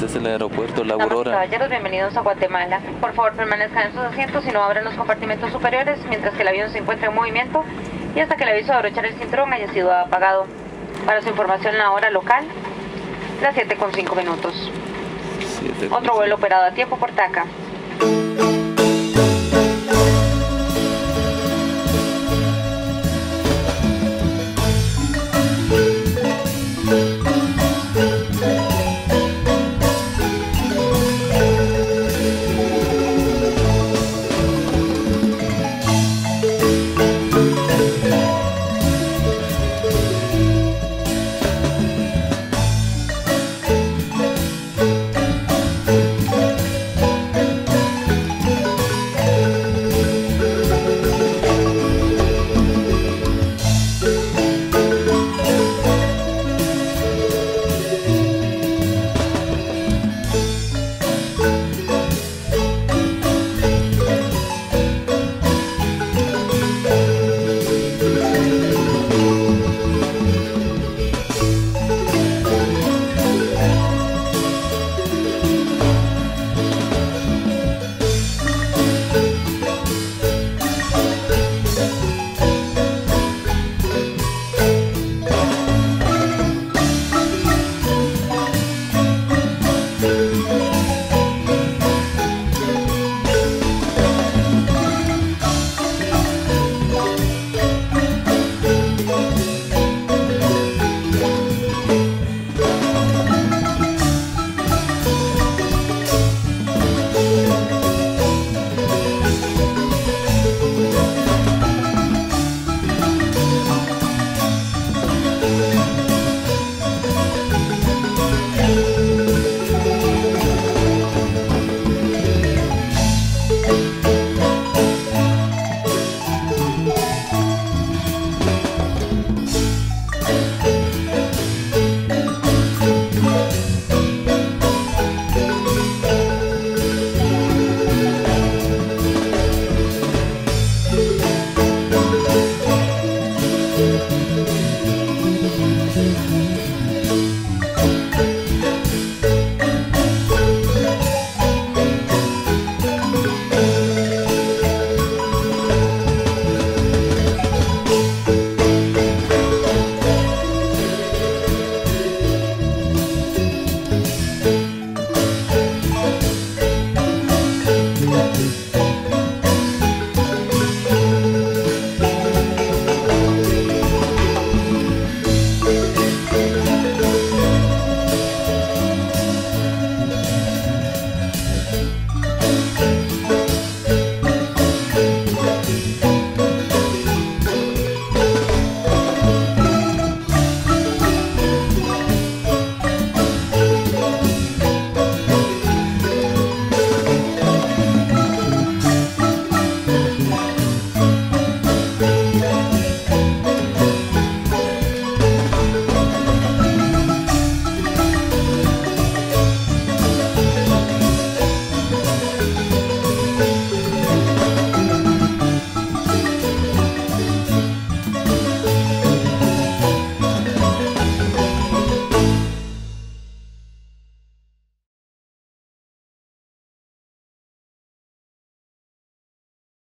Este es el aeropuerto La Damas y Aurora. caballeros, bienvenidos a Guatemala. Por favor, permanezcan en sus asientos y no abran los compartimentos superiores mientras que el avión se encuentre en movimiento y hasta que el aviso de abrochar el cinturón haya sido apagado. Para su información, la hora local, las 7:05. 7. Otro vuelo operado a tiempo por TACA.